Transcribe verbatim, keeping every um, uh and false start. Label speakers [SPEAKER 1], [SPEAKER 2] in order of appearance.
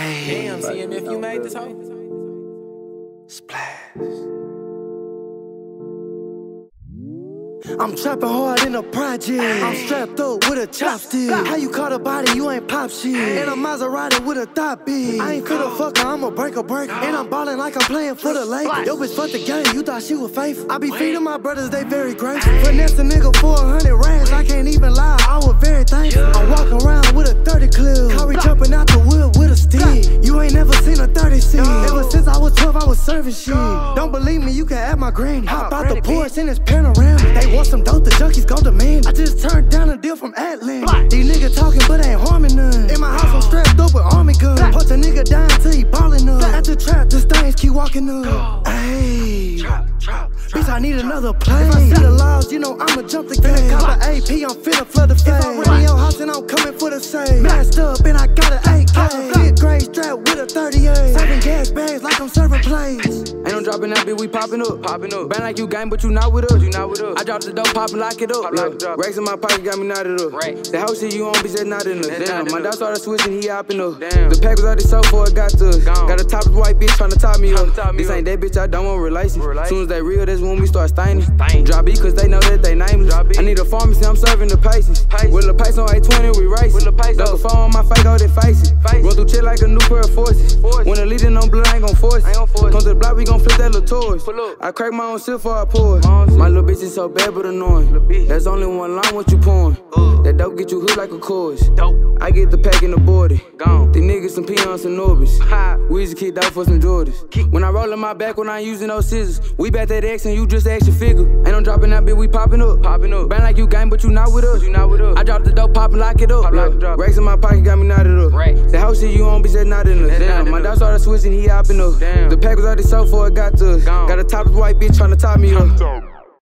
[SPEAKER 1] Ay. Damn, C M F, you made this hoe?
[SPEAKER 2] Splash. I'm trapping hard in the project. I'm strapped up with a chopstick. How you caught a body, you ain't pop shit. And a Maserati with a thought big. I ain't finna fuck her, I'm a breaker breaker. And I'm ballin' like I'm playing for the lake. Yo bitch fuck the game, you thought she was faithful. I be feeding my brothers, they very grateful. Finesse a nigga for a hundred rands, I can't even lie, I was very thankful. I'm walking around with a thirty clip. Kyri jumping out the whip with a stick. You ain't never seen a thirty C. Ever since I was twelve, I was serving shit. Don't believe me, you can ask my granny. Hop out the porch in this panorama. They want some dope, the junkies gon' demand. I just turned down a deal from Atlanta. These niggas talking but ain't harming none. In my house I'm strapped up with army guns. Punch a nigga down till he ballin' up. At the trap, the stains keep walking up. Ayy, bitch, I need another play. If I see the laws, you know I'ma jump the game. Call the A P, I'm finna flood the fade. If I run in your house and I'm coming for the save. Masked up and I got an eight K. Big gray strap with a thirty-eight. Serving gas bags like I'm serving plates.
[SPEAKER 3] Ain't no dropping that bitch, we popping up. Popping up. Bang like you gang, but you not with us. You not with us. I dropped the dope, pop and lock it up. Pop, lock it up. Racks in my pocket got me knotted up. Right. The house shit you on, bitch, that's not in us. Damn. My dog started switching, he hopping up. Damn. The pack was already sold for it got to us. Gone. Got a topless white bitch tryna top me up. Top me this up. Ain't that bitch, I don't want relations. As soon as they real, that's when we start staining. Stain. Drop B, cause they know that they nameless. I need a pharmacy, I'm serving the patients. With a pace on eight twenty, we racing. Duck a phone on my face, go they face it. Face. Run through shit like a new pair of forces. Force. When the leading on blood, I ain't gon' force it. Come to the block, we gon' flip that little toys. I crack my own shit before I pour it. My little bitch is so bad but annoying. There's only one line what you pouring. Uh. That dope get you hood like a chorus. Dope. I get the pack in the border. Gone. The niggas some peons, some Norbis. Weezy kicked out for some Jordans. Keep. When I roll in my back when I ain't using those scissors. We back that X and you just action figure. Ain't no dropping that bitch, we popping up. Popping up. Bang like you gang, but you not with us. You not with us. I dropped the dope, pop and lock it up. Pop, lock, drop. Racks in my pocket got me knotted up. Right. The house shit you on, bitch, that's not in us. Damn. My dog started switching, he hopping up. Damn. The pack was already sold for it got to us. Gone. Got a topless white bitch tryna top me up.